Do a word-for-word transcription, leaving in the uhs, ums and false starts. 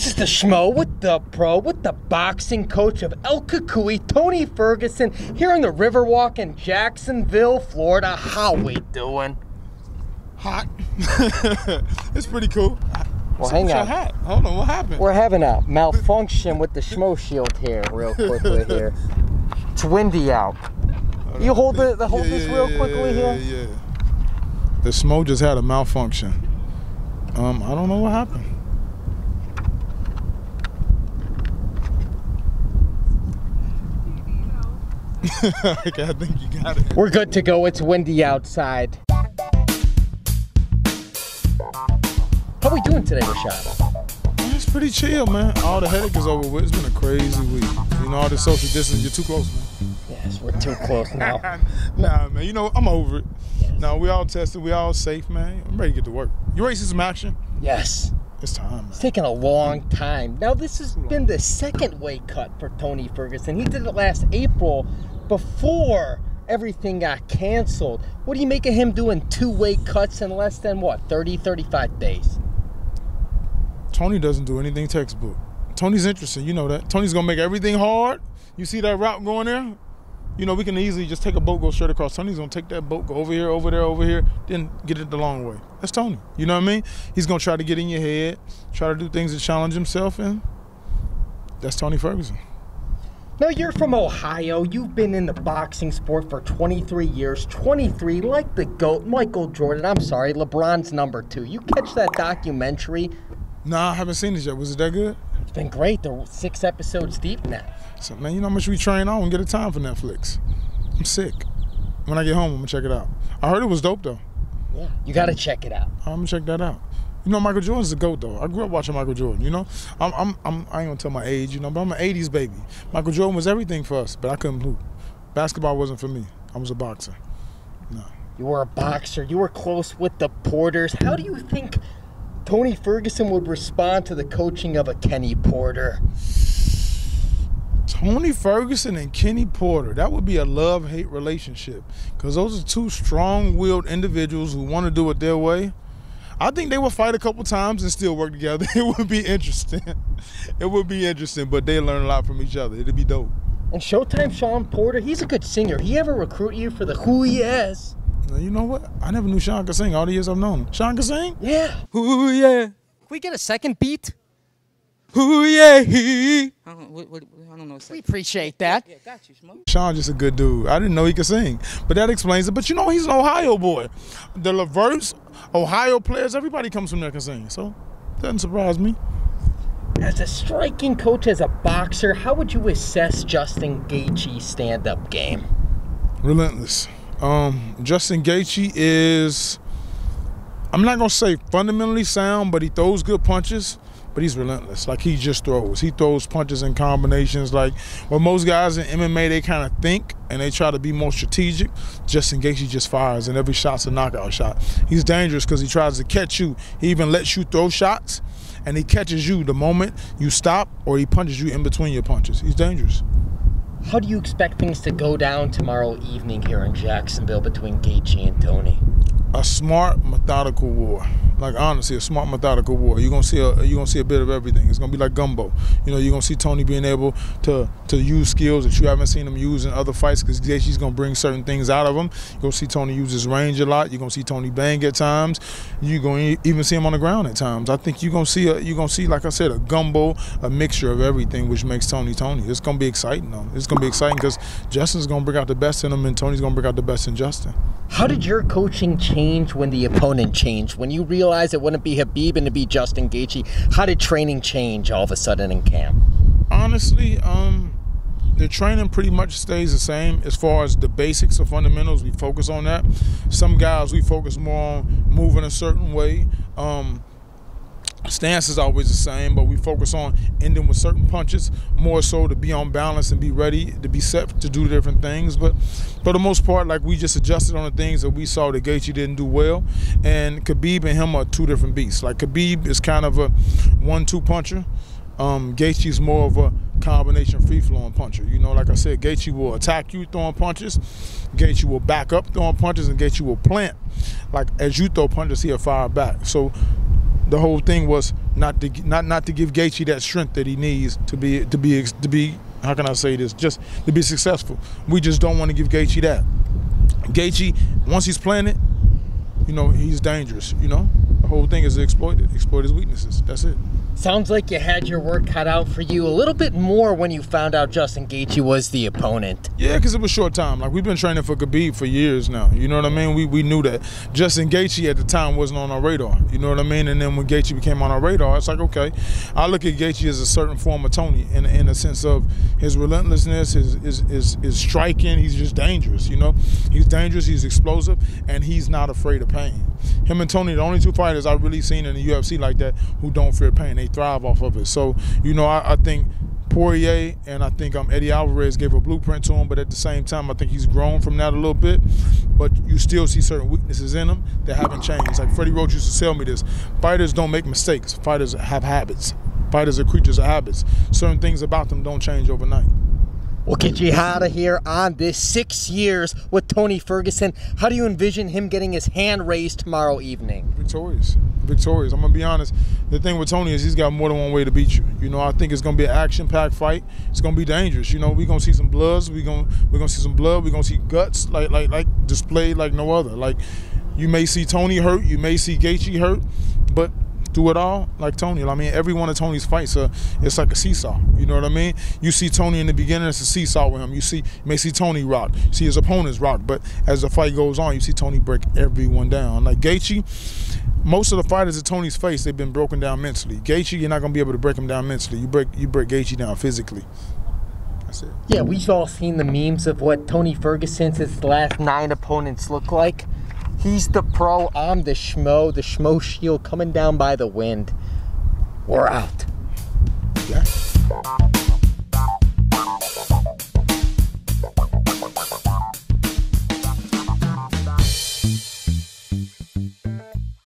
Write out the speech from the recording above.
This is the Schmo with the pro, with the boxing coach of El Cucuy, Tony Ferguson, here in the Riverwalk in Jacksonville, Florida. How we doing? Hot. It's pretty cool. Well, hang on. Hot. Hold on, what happened? We're having a malfunction with the Schmo shield here, real quickly here. It's windy out. You hold the, the hold yeah, this yeah, real yeah, quickly yeah, here. Yeah, yeah. The Schmo just had a malfunction. Um, I don't know what happened. Okay, I think you got it. We're good to go. It's windy outside. How we doing today, Rashad? It's pretty chill, man. All the headache is over with. It's been a crazy week. You know, all this social distance, you're too close, man. Yes, we're too close now. Nah, man, you know, I'm over it. Yes. No, we all tested. We all safe, man. I'm ready to get to work. You ready to see some action? Yes. It's time, man. It's taken a long time. Now, this has been the second weight cut for Tony Ferguson. He did it last April before everything got canceled. What do you make of him doing two weight cuts in less than, what, thirty, thirty-five days? Tony doesn't do anything textbook. Tony's interesting, you know that. Tony's gonna make everything hard. You see that route going there? You know, we can easily just take a boat, go straight across. Tony's gonna take that boat, go over here, over there, over here, then get it the long way. That's Tony, you know what I mean? He's gonna try to get in your head, try to do things to challenge himself, and that's Tony Ferguson. Now, you're from Ohio. You've been in the boxing sport for twenty-three years. twenty-three, like the GOAT, Michael Jordan. I'm sorry, LeBron's number two. You catch that documentary? Nah, I haven't seen it yet. Was it that good? It's been great. They're six episodes deep now. So, man, you know how much we train on and get a time for Netflix. I'm sick. When I get home, I'm gonna check it out. I heard it was dope, though. Yeah, you gotta check it out. I'm gonna check that out. You know, Michael Jordan's the GOAT, though. I grew up watching Michael Jordan, you know? I'm, I'm, I'm, I ain't gonna tell my age, you know, but I'm an eighties baby. Michael Jordan was everything for us, but I couldn't hoop. Basketball wasn't for me. I was a boxer. No. You were a boxer. You were close with the Porters. How do you think Tony Ferguson would respond to the coaching of a Kenny Porter? Tony Ferguson and Kenny Porter, that would be a love-hate relationship, because those are two strong-willed individuals who want to do it their way. I think they would fight a couple times and still work together. It would be interesting. It would be interesting, but they learn a lot from each other. It'd be dope. And Showtime Shawn Porter, he's a good singer. He ever recruit you for the Who Yes? You know what? I never knew Shawn could sing all the years I've known him. Shawn could sing? Yeah. Ooh, yeah. Can we get a second beat? Ooh, yeah, he. I don't, what, what, I don't know. We appreciate that. Yeah, got you, Schmo. Shawn just a good dude. I didn't know he could sing, but that explains it. But you know, he's an Ohio boy. The LaVerse, Ohio players, everybody comes from there can sing. So, doesn't surprise me. As a striking coach, as a boxer, how would you assess Justin Gaethje's stand-up game? Relentless. Um, Justin Gaethje is, I'm not going to say fundamentally sound, but he throws good punches. But he's relentless. Like, he just throws. He throws punches in combinations. Like, when most guys in M M A, they kind of think and they try to be more strategic. Justin Gaethje just fires, and every shot's a knockout shot. He's dangerous because he tries to catch you. He even lets you throw shots, and he catches you the moment you stop, or he punches you in between your punches. He's dangerous. How do you expect things to go down tomorrow evening here in Jacksonville between Gaethje and Tony? A smart, methodical war. Like, honestly, a smart, methodical war. You're gonna see a you're gonna see a bit of everything. It's gonna be like gumbo. You know, you're gonna see Tony being able to to use skills that you haven't seen him use in other fights, because Gaethje's gonna bring certain things out of him. You're gonna see Tony use his range a lot. You're gonna see Tony bang at times. You're gonna even see him on the ground at times. I think you're gonna see a you're gonna see, like I said, a gumbo, a mixture of everything, which makes Tony Tony. It's gonna be exciting though. It's gonna be exciting because Justin's gonna bring out the best in him, and Tony's gonna bring out the best in Justin. How did your coaching change when the opponent changed? When you realized it wouldn't be Khabib and to be Justin Gaethje, how did training change all of a sudden in camp? Honestly, um, the training pretty much stays the same as far as the basics or fundamentals. We focus on that. Some guys, we focus more on moving a certain way. Um, Stance is always the same, but we focus on ending with certain punches, more so to be on balance and be ready to be set to do different things. But for the most part, like, we just adjusted on the things that we saw that Gaethje didn't do well. And Khabib and him are two different beasts. Like, Khabib is kind of a one two puncher. Um, Gaethje is more of a combination free-flowing puncher. You know, like I said, Gaethje will attack you throwing punches. Gaethje will back up throwing punches, and Gaethje will plant. Like, as you throw punches, he'll fire back. So the whole thing was not to not not to give Gaethje that strength that he needs to be to be to be how can I say this, just to be successful. We just don't want to give Gaethje that. Gaethje, once he's playing it, you know, he's dangerous, you know. The whole thing is to exploit it, exploit his weaknesses. That's it. Sounds like you had your work cut out for you a little bit more when you found out Justin Gaethje was the opponent. Yeah, because it was short time. Like, we've been training for Khabib for years now. You know what I mean? We we knew that. Justin Gaethje at the time wasn't on our radar. You know what I mean? And then when Gaethje became on our radar, it's like, okay, I look at Gaethje as a certain form of Tony in, in a sense of his relentlessness, his, his, his, his striking. He's just dangerous, you know? He's dangerous, he's explosive, and he's not afraid of pain. Him and Tony, the only two fighters I've really seen in the U F C like that who don't fear pain. They thrive off of it. So, you know, I, I think Poirier and I think um, Eddie Alvarez gave a blueprint to him, but at the same time, I think he's grown from that a little bit. But you still see certain weaknesses in him that haven't changed. Like Freddie Roach used to tell me this: fighters don't make mistakes. Fighters have habits. Fighters are creatures of habits. Certain things about them don't change overnight. We'll get you out of here on this six years with Tony Ferguson. How do you envision him getting his hand raised tomorrow evening? Victorious. Victorious. I'm going to be honest. The thing with Tony is he's got more than one way to beat you. You know, I think it's going to be an action-packed fight. It's going to be dangerous. You know, we're going to see some bloods. We're going we're going to see some blood. We're going to see guts like like like displayed like no other. Like, you may see Tony hurt. You may see Gaethje hurt. But through it all, like Tony, I mean, every one of Tony's fights, uh, it's like a seesaw. You know what I mean? You see Tony in the beginning, it's a seesaw with him. You see, you may see Tony rock, you see his opponents rock, but as the fight goes on, you see Tony break everyone down. Like Gaethje, most of the fighters that Tony's faced, they've been broken down mentally. Gaethje, you're not gonna be able to break him down mentally. You break, you break Gaethje down physically. That's it. Yeah, we've all seen the memes of what Tony Ferguson's his last nine opponents look like. He's the pro, I'm the Schmo, the Schmo shield coming down by the wind. We're out. Yeah.